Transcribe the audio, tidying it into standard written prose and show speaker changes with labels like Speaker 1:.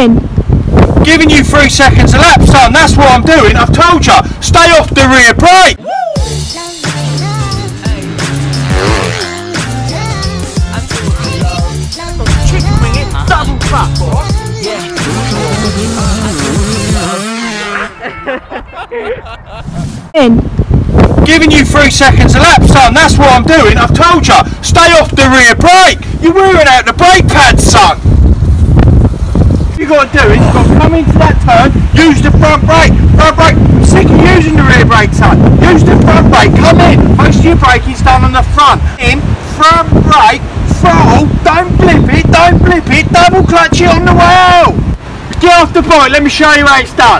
Speaker 1: 10.
Speaker 2: Giving you 3 seconds a lap, son. That's what I'm doing. I've told you. Stay off the rear brake.
Speaker 3: Chicken wing it, double fuck, boss. Yeah.
Speaker 1: 10.
Speaker 2: Giving you 3 seconds a lap, son. That's what I'm doing. I've told you. Stay off the rear brake. You're wearing out the brake pads, son. What you got to do is you've got to come into that turn, use the front brake. Front brake. I'm sick of using the rear brake, son. Use the front brake. Come in. Most of your braking's done on the front. In, front brake, throttle. Don't blip it. Don't blip it. Double clutch it on the way out. Get off the bike. Let me show you how it's done.